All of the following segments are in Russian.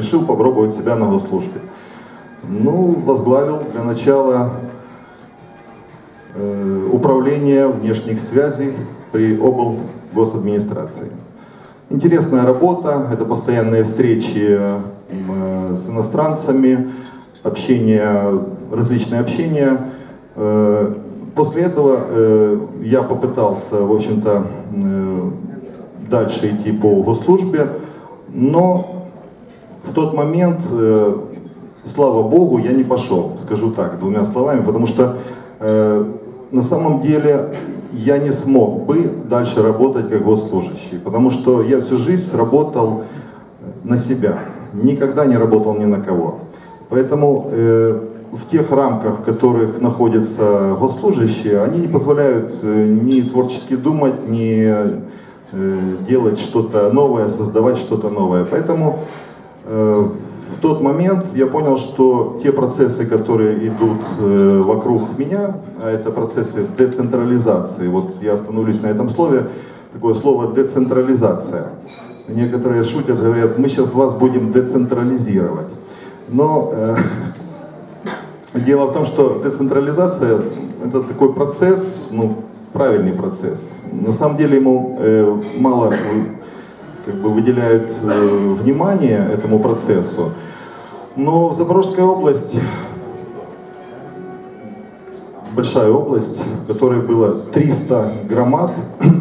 решил попробовать себя на госслужбе. Ну, возглавил для начала управление внешних связей при облгосадминистрации. Интересная работа, это постоянные встречи с иностранцами, различные общения. После этого я попытался, в общем-то, дальше идти по госслужбе, но в тот момент, слава Богу, я не пошел, скажу так, двумя словами, потому что на самом деле я не смог бы дальше работать как госслужащий, потому что я всю жизнь работал на себя, никогда не работал ни на кого. Поэтому в тех рамках, в которых находятся госслужащие, они не позволяют ни творчески думать, ни делать что-то новое, создавать что-то новое. Поэтому в тот момент я понял, что те процессы, которые идут вокруг меня, а это процессы децентрализации, вот я остановлюсь на этом слове, такое слово децентрализация. Некоторые шутят, говорят, мы сейчас вас будем децентрализировать. Но дело в том, что децентрализация это такой процесс, ну, правильный процесс. На самом деле ему мало выделяют внимание этому процессу. Но Запорожская область, большая область, в которой было 300 громад,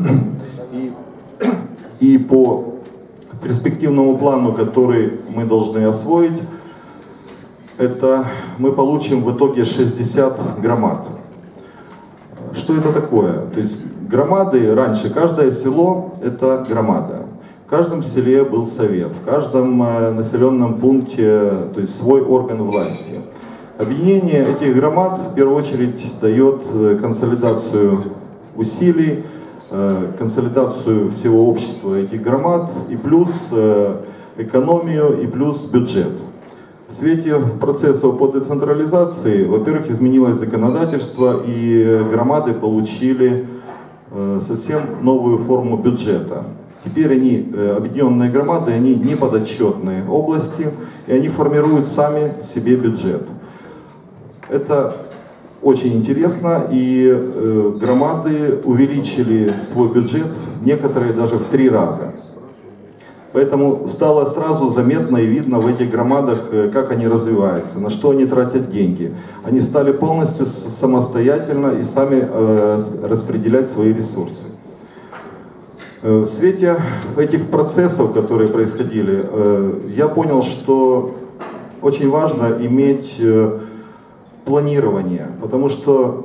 и по перспективному плану, который мы должны освоить, это мы получим в итоге 60 громад. Что это такое? То есть громады раньше, каждое село это громада. В каждом селе был совет, в каждом населенном пункте, то есть свой орган власти. Объединение этих громад в первую очередь дает консолидацию усилий, консолидацию всего общества этих громад, и плюс экономию, и плюс бюджет. В свете процессов по децентрализации, во-первых, изменилось законодательство, и громады получили совсем новую форму бюджета. Теперь они, объединенные громады, они не подотчетные области, и они формируют сами себе бюджет. Это очень интересно, и громады увеличили свой бюджет, некоторые даже в 3 раза. Поэтому стало сразу заметно и видно в этих громадах, как они развиваются, на что они тратят деньги. Они стали полностью самостоятельно и сами распределять свои ресурсы. В свете этих процессов, которые происходили, я понял, что очень важно иметь планирование, потому что,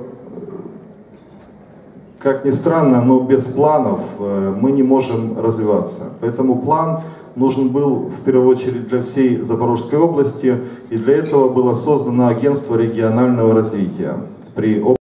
как ни странно, но без планов мы не можем развиваться. Поэтому план нужен был в первую очередь для всей Запорожской области, и для этого было создано агентство регионального развития при